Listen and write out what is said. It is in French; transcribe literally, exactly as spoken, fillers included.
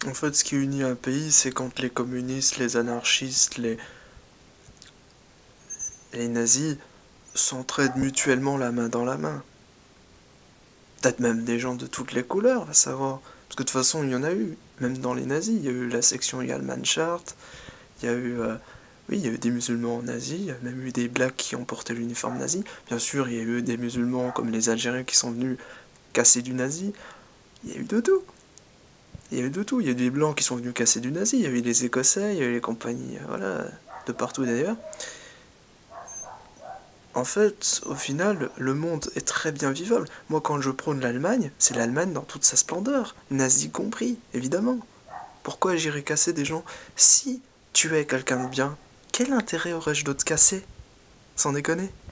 En fait, ce qui unit un pays, c'est quand les communistes, les anarchistes, les, les nazis s'entraident mutuellement la main dans la main. Peut-être même des gens de toutes les couleurs, va savoir. Parce que de toute façon, il y en a eu. Même dans les nazis, il y a eu la section Yalmanschart, il y a eu... euh, oui, il y a eu des musulmans nazis, il y a même eu des blacks qui ont porté l'uniforme nazi. Bien sûr, il y a eu des musulmans comme les Algériens qui sont venus casser du nazi. Il y a eu de tout. Il y a eu de tout. Il y a eu des blancs qui sont venus casser du nazi. Il y a eu les Écossais, il y a eu les compagnies, voilà, de partout d'ailleurs. En fait, au final, le monde est très bien vivable. Moi, quand je prône l'Allemagne, c'est l'Allemagne dans toute sa splendeur, nazi compris, évidemment. Pourquoi j'irais casser des gens? Si tu es quelqu'un de bien, quel intérêt aurais-je de te casser? Sans déconner.